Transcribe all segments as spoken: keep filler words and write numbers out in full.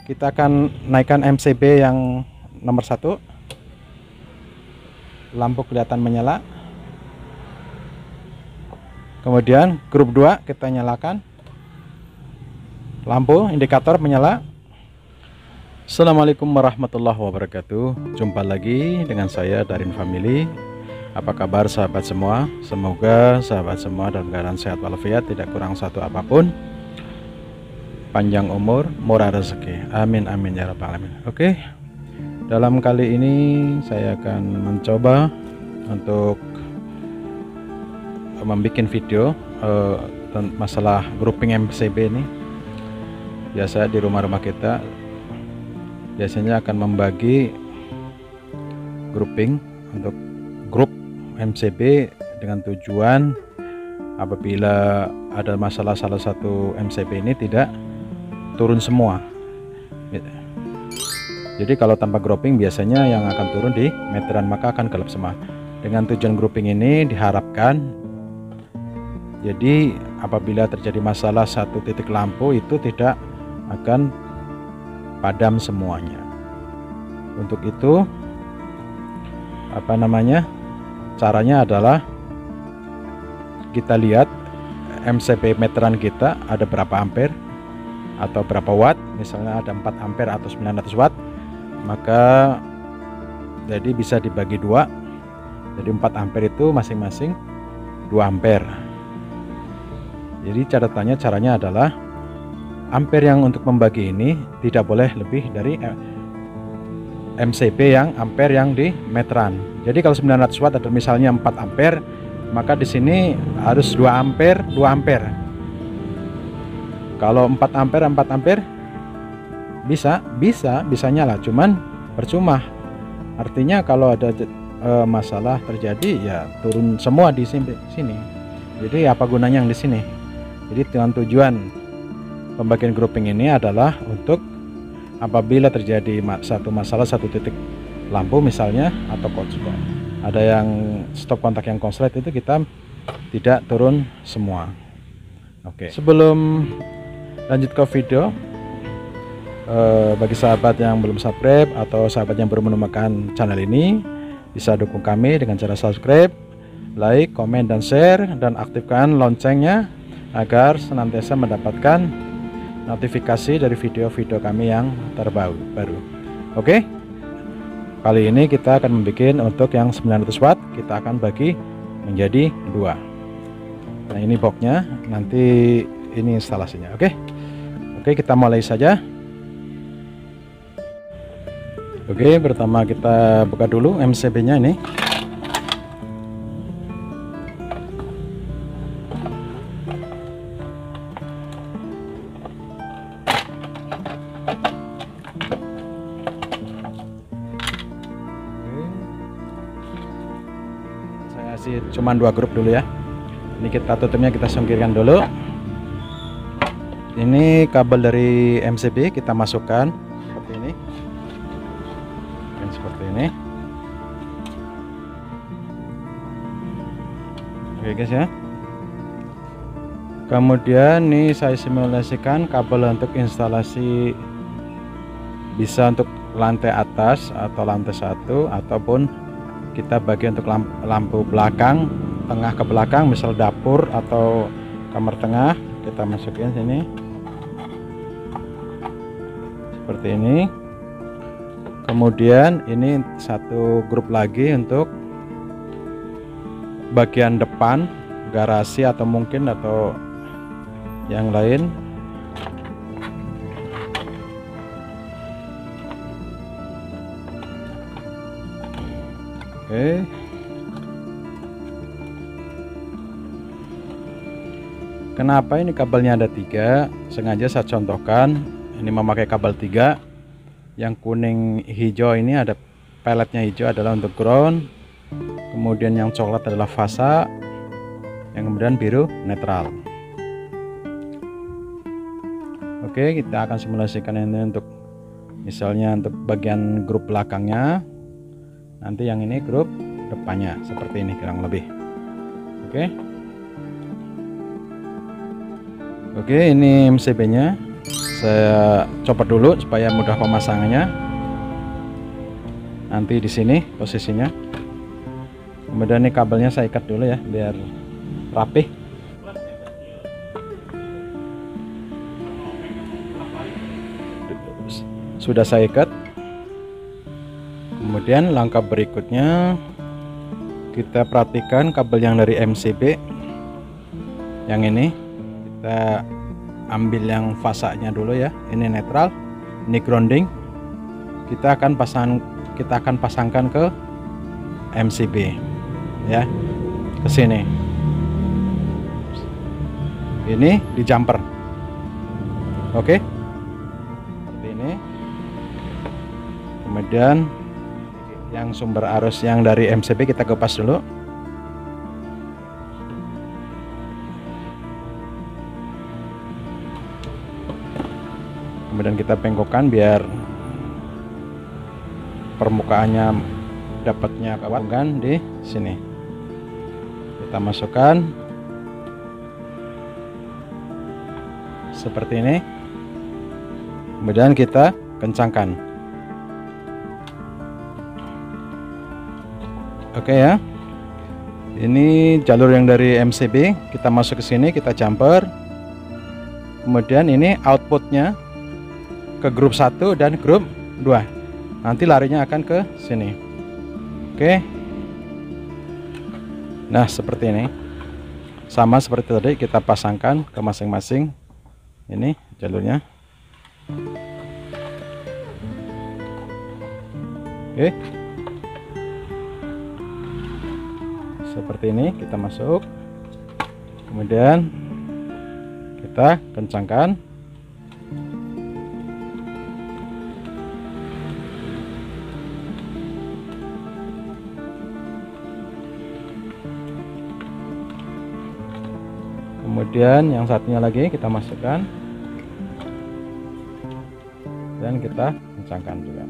kita akan naikkan M C B yang nomor satu. Lampu kelihatan menyala. Kemudian grup dua kita nyalakan. Lampu indikator menyala. Assalamualaikum warahmatullahi wabarakatuh. Jumpa lagi dengan saya Darin Family. Apa kabar sahabat semua? Semoga sahabat semua dalam keadaan sehat walafiat, tidak kurang satu apapun, panjang umur, murah rezeki, amin amin ya rabbal alamin. Oke, dalam kali ini saya akan mencoba untuk membuat video uh, masalah grouping M C B ini. Biasa di rumah-rumah kita biasanya akan membagi grouping untuk grup M C B dengan tujuan apabila ada masalah salah satu M C B ini tidak turun semua. Jadi kalau tanpa grouping biasanya yang akan turun di meteran, maka akan gelap semua. Dengan tujuan grouping ini diharapkan jadi apabila terjadi masalah satu titik lampu itu tidak akan padam semuanya. Untuk itu apa namanya, caranya adalah kita lihat M C B meteran kita ada berapa ampere atau berapa watt. Misalnya ada empat ampere atau sembilan ratus watt, maka jadi bisa dibagi dua. Jadi empat ampere itu masing-masing dua ampere. Jadi catatannya caranya adalah ampere yang untuk membagi ini tidak boleh lebih dari M C B yang ampere yang di meteran. Jadi kalau sembilan ratus watt ada misalnya empat ampere, maka di sini harus dua ampere, dua ampere. Kalau empat ampere, empat ampere bisa, bisa, bisa nyala, cuman percuma. Artinya kalau ada e, masalah terjadi ya turun semua di sini. Jadi apa gunanya yang di sini? Jadi dengan tujuan pembagian grouping ini adalah untuk apabila terjadi satu masalah satu titik lampu misalnya atau konslet, ada yang stop kontak yang konslet, itu kita tidak turun semua. Oke, sebelum lanjut ke video, eh, bagi sahabat yang belum subscribe atau sahabat yang baru menemukan channel ini, bisa dukung kami dengan cara subscribe, like, komen, dan share, dan aktifkan loncengnya agar senantiasa mendapatkan notifikasi dari video-video kami yang terbaru. Baru. Oke, kali ini kita akan membuat untuk yang sembilan ratus watt, kita akan bagi menjadi dua. Nah ini boxnya, nanti ini instalasinya. Oke, oke kita mulai saja. Oke, pertama kita buka dulu M C B nya ini. Cuma dua grup dulu ya. Ini kita tutupnya, kita singkirkan dulu. Ini kabel dari M C B kita masukkan seperti ini. Dan seperti ini. Oke guys ya. Kemudian nih saya simulasikan kabel untuk instalasi, bisa untuk lantai atas atau lantai satu, ataupun kita bagi untuk lampu, lampu belakang, tengah ke belakang, misal dapur atau kamar tengah, kita masukin sini seperti ini. Kemudian ini satu grup lagi untuk bagian depan garasi atau mungkin atau yang lain. Oke, kenapa ini kabelnya ada tiga? Sengaja saya contohkan ini memakai kabel tiga. Yang kuning hijau ini ada peletnya hijau adalah untuk ground, kemudian yang coklat adalah fasa, yang kemudian biru netral. Oke, kita akan simulasikan ini untuk misalnya untuk bagian grup belakangnya. Nanti yang ini grup depannya seperti ini kurang lebih. Oke. Oke, ini M C B nya. Saya copot dulu supaya mudah pemasangannya. Nanti di sini posisinya. Kemudian ini kabelnya saya ikat dulu ya biar rapih. Sudah saya ikat. Kemudian langkah berikutnya kita perhatikan kabel yang dari M C B yang ini, kita ambil yang fasanya dulu ya. Ini netral, ini grounding. Kita akan pasang kita akan pasangkan ke M C B ya, ke sini. Ini di jumper. Oke, seperti ini. Kemudian yang sumber arus yang dari M C B kita kupas dulu. Kemudian kita bengkokkan biar permukaannya dapatnya kawan di sini. Kita masukkan seperti ini. Kemudian kita kencangkan. Oke ya. Ini jalur yang dari M C B, kita masuk ke sini, kita jumper. Kemudian ini outputnya ke grup satu dan grup dua. Nanti larinya akan ke sini. Oke. Nah, seperti ini. Sama seperti tadi, kita pasangkan ke masing-masing ini jalurnya. Oke. Seperti ini kita masuk, kemudian kita kencangkan. Kemudian yang satunya lagi kita masukkan dan kita kencangkan juga.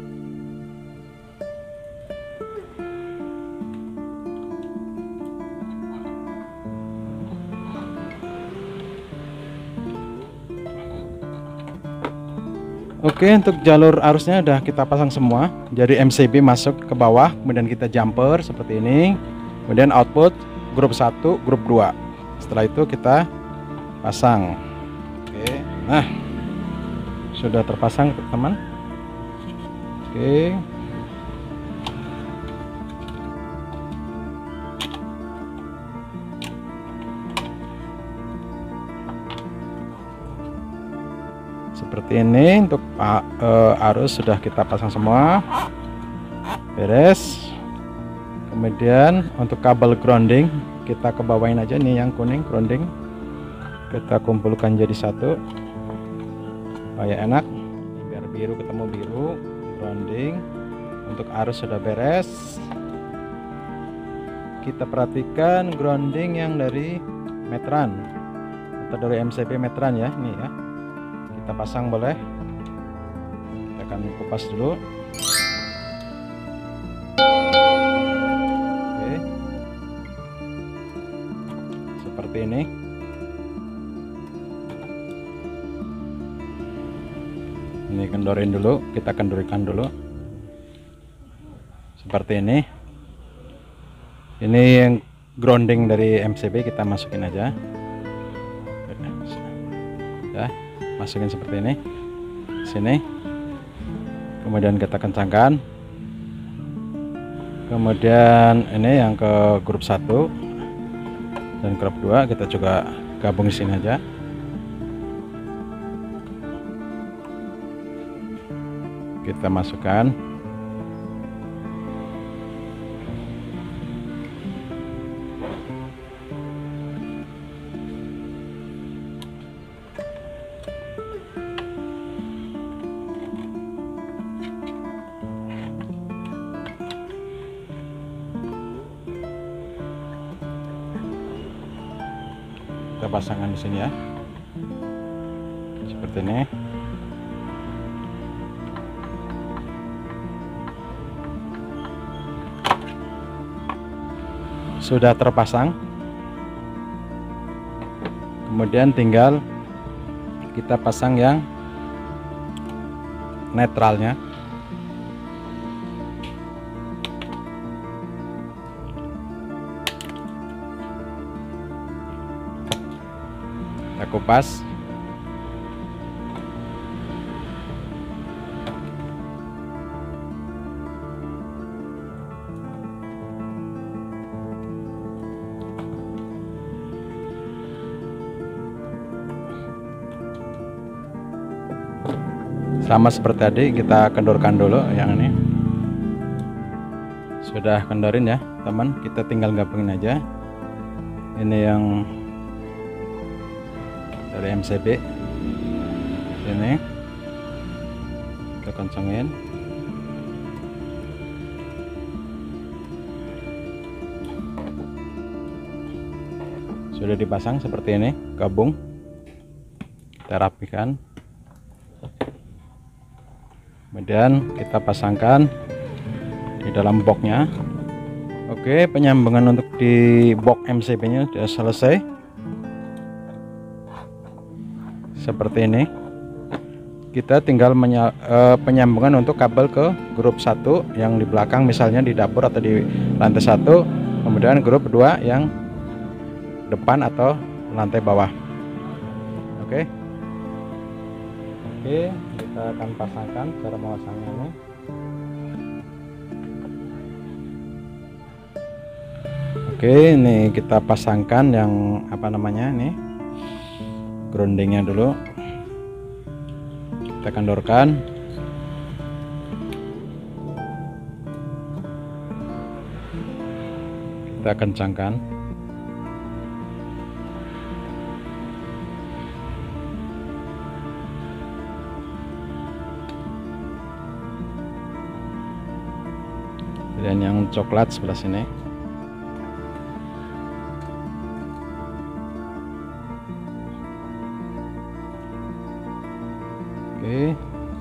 Oke, untuk jalur arusnya udah kita pasang semua. Jadi M C B masuk ke bawah, kemudian kita jumper seperti ini. Kemudian output grup satu, grup dua. Setelah itu kita pasang. Oke. Nah, sudah terpasang teman. Oke. Seperti ini untuk uh, arus sudah kita pasang semua, beres. Kemudian untuk kabel grounding kita kebawain aja nih yang kuning grounding, kita kumpulkan jadi satu supaya enak, biar biru ketemu biru. Grounding untuk arus sudah beres. Kita perhatikan grounding yang dari meteran atau dari M C B meteran ya, nih ya. Kita pasang boleh. Kita akan kupas dulu. Oke. Seperti ini. Ini kendorin dulu, kita kendorikan dulu. Seperti ini. Ini yang grounding dari M C B kita masukin aja. Ya. Masukin seperti ini sini, kemudian kita kencangkan. Kemudian ini yang ke grup satu dan grup dua kita juga gabung di sini aja. Kita masukkan. Kita pasangkan di sini ya, seperti ini. Sudah terpasang, kemudian tinggal kita pasang yang netralnya. Kita kupas. Sama seperti tadi, kita kendorkan dulu yang ini. Sudah kendorin ya teman, kita tinggal gabungin aja. Ini yang dari M C B, ini kita kencengin. Sudah dipasang seperti ini, gabung. Kita rapikan. Kemudian kita pasangkan di dalam boxnya. Oke, penyambungan untuk di box M C B nya sudah selesai seperti ini. Kita tinggal menya, eh, penyambungan untuk kabel ke grup satu yang di belakang, misalnya di dapur atau di lantai satu, kemudian grup dua yang depan atau lantai bawah. Oke. Oke, kita akan pasangkan cara memasangnya ini. Oke, ini kita pasangkan yang apa namanya nih, groundingnya dulu. Kita kendorkan. Kita kencangkan. Dan yang coklat sebelah sini. Oke.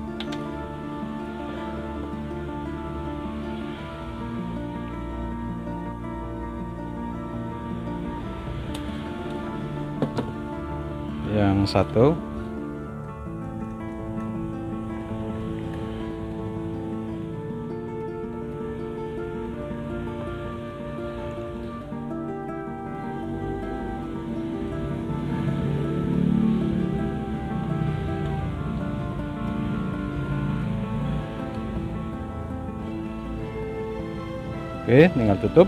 Yang satu. Oke, tinggal tutup.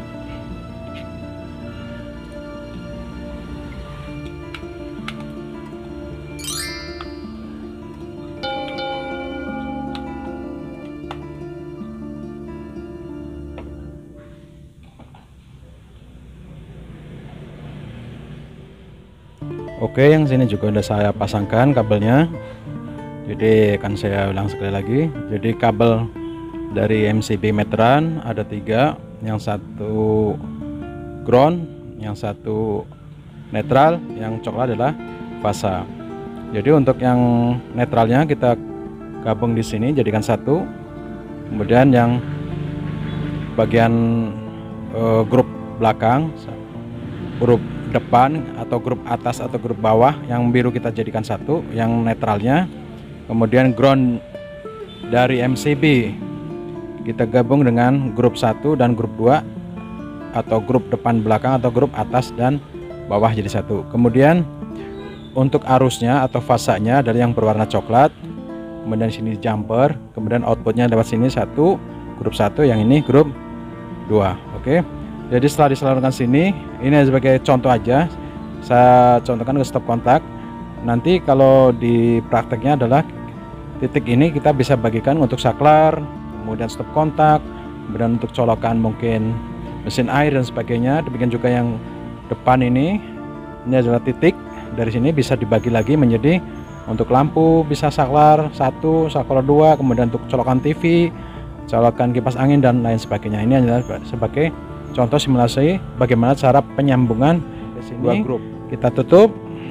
Oke, yang sini juga udah saya pasangkan kabelnya. Jadi akan saya ulang sekali lagi. Jadi kabel dari M C B meteran ada tiga, yang satu ground, yang satu netral, yang coklat adalah fasa. Jadi untuk yang netralnya kita gabung di sini jadikan satu. Kemudian yang bagian uh, grup belakang, grup depan atau grup atas atau grup bawah yang biru kita jadikan satu, yang netralnya. Kemudian ground dari M C B kita gabung dengan grup satu dan grup dua, atau grup depan belakang atau grup atas dan bawah jadi satu. Kemudian untuk arusnya atau fasanya dari yang berwarna coklat, kemudian sini jumper, kemudian outputnya lewat sini satu, grup satu, yang ini grup dua. Oke, jadi setelah disalurkan sini, ini sebagai contoh aja, saya contohkan ke stop kontak. Nanti kalau di prakteknya adalah titik ini kita bisa bagikan untuk saklar, kemudian stop kontak, kemudian untuk colokan mungkin mesin air dan sebagainya. Demikian juga yang depan ini, ini adalah titik. Dari sini bisa dibagi lagi menjadi untuk lampu bisa saklar satu, saklar dua, kemudian untuk colokan T V, colokan kipas angin dan lain sebagainya. Ini adalah sebagai contoh simulasi bagaimana cara penyambungan di sini. Dua grup. Kita tutup.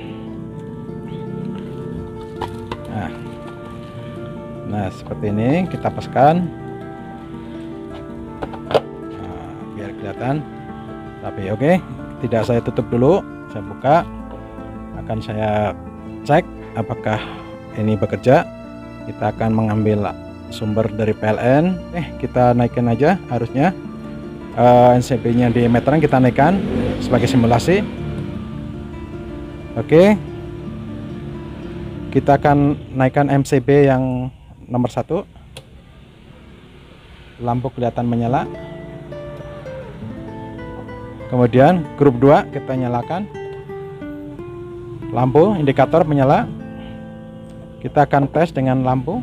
Nah, nah seperti ini kita paskan. Kelihatan tapi oke, tidak saya tutup dulu, saya buka, akan saya cek apakah ini bekerja. Kita akan mengambil sumber dari P L N. Eh kita naikkan aja harusnya uh, N C B nya di meteran kita naikkan sebagai simulasi. Oke, kita akan naikkan M C B yang nomor satu. Lampu kelihatan menyala. Kemudian grup dua kita nyalakan. Lampu indikator menyala. Kita akan tes dengan lampu.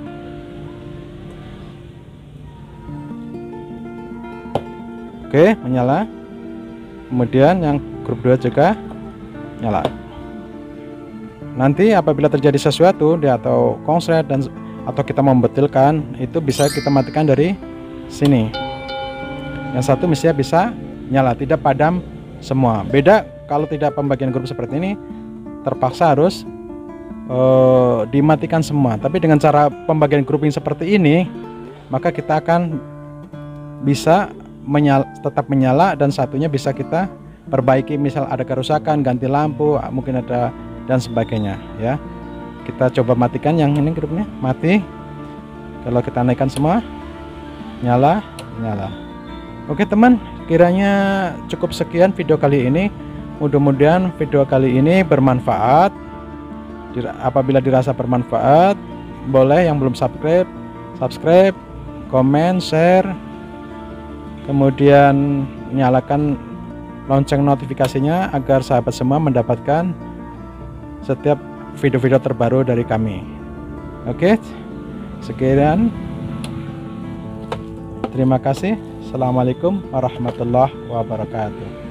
Oke, menyala. Kemudian yang grup dua juga nyala. Nanti apabila terjadi sesuatu di atau konslet dan atau kita membetulkan, itu bisa kita matikan dari sini. Yang satu mestinya bisa nyala, tidak padam semua. Beda kalau tidak pembagian grup seperti ini, terpaksa harus uh, dimatikan semua. Tapi dengan cara pembagian grouping seperti ini, maka kita akan bisa menyala, tetap menyala, dan satunya bisa kita perbaiki. Misal ada kerusakan, ganti lampu, mungkin ada dan sebagainya ya. Kita coba matikan yang ini grupnya, mati. Kalau kita naikkan semua, nyala, nyala. Oke teman, kiranya cukup sekian video kali ini. Mudah-mudahan video kali ini bermanfaat. Apabila dirasa bermanfaat, boleh yang belum subscribe, subscribe, komen, share, kemudian nyalakan lonceng notifikasinya agar sahabat semua mendapatkan setiap video-video terbaru dari kami. Oke, sekian, terima kasih. Assalamualaikum warahmatullahi wabarakatuh.